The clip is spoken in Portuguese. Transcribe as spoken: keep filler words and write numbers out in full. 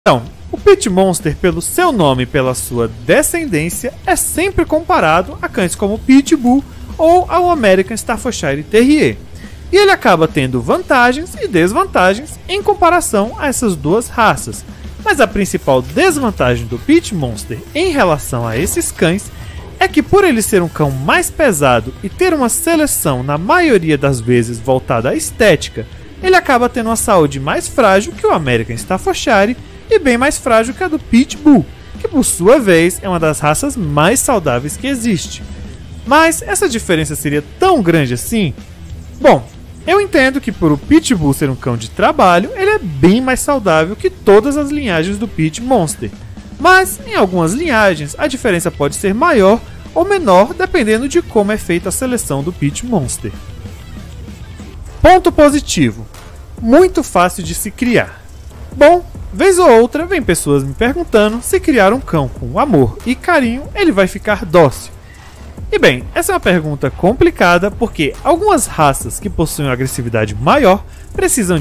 Então, o Pit Monster, pelo seu nome e pela sua descendência, é sempre comparado a cães como o Pitbull ou ao American Staffordshire Terrier. E ele acaba tendo vantagens e desvantagens em comparação a essas duas raças. Mas a principal desvantagem do Pit Monster em relação a esses cães é que, por ele ser um cão mais pesado e ter uma seleção na maioria das vezes voltada à estética, ele acaba tendo uma saúde mais frágil que o American Staffordshire e bem mais frágil que a do Pitbull, que por sua vez é uma das raças mais saudáveis que existe. Mas essa diferença seria tão grande assim? Bom, eu entendo que por o Pitbull ser um cão de trabalho, ele é bem mais saudável que todas as linhagens do Pit Monster. Mas em algumas linhagens a diferença pode ser maior ou menor dependendo de como é feita a seleção do Pit Monster. Ponto positivo: muito fácil de se criar. Bom, vez ou outra vem pessoas me perguntando se criar um cão com amor e carinho ele vai ficar dócil. E bem, essa é uma pergunta complicada porque algumas raças que possuem uma agressividade maior precisam de